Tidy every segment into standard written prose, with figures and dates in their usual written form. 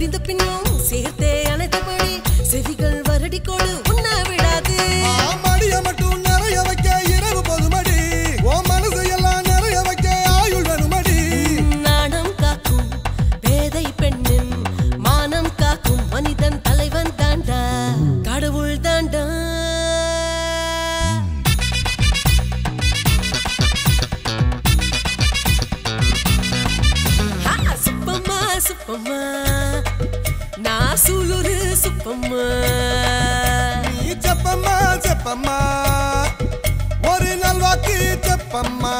முடிந்த பின்னும் சேர்த்தே அனைத்தபடி செவிகள் வருடி கொடு உண்ண விடாது மடிய மட்டும் நிறைய வைக்க இரவு போதுமடி ஓ மனசு எல்லாம் நிறைய வைக்க ஆயுள் வேணுமடி நாணம் காக்கும் பேதை பெண்ணின் மானம் காக்கும் மனிதன் தலைவன் தாண்டா கடவுள் தாண்டா சுப்பம்மா சுப்பம்மா நான் சூலூரு சுப்பம்மா நீ செப்பம்மா செப்பம்மா ஒரு நல்வாக்கு செப்பம்மா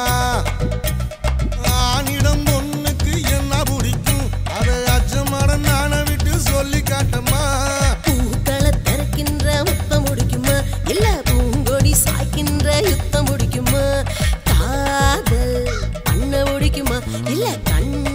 ஆணிடம் ஒண்ணுக்கு என்ன பிடிக்கும் அதை அச்சமான நான விட்டு சொல்லி காட்டம்மா பூக்களை திறக்கின்ற முத்தம் முடிக்குமா இல்ல பூங்கொடி சாய்க்கின்ற யுத்தம் முடிக்குமா காதல் பண்ண முடிக்குமா இல்ல கண்ண